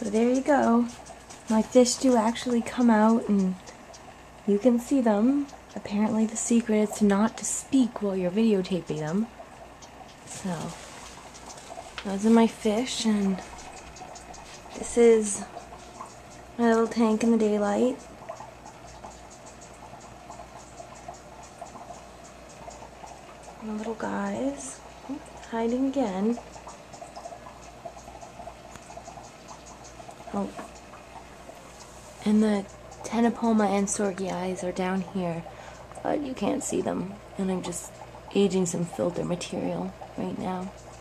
So there you go. My fish do actually come out and you can see them. Apparently the secret is not to speak while you're videotaping them. So, those are my fish, and this is my little tank in the daylight. My little guys, hiding again. Oh, and the Tenopoma and Sorghii are down here, but you can't see them, and I'm just aging some filter material right now.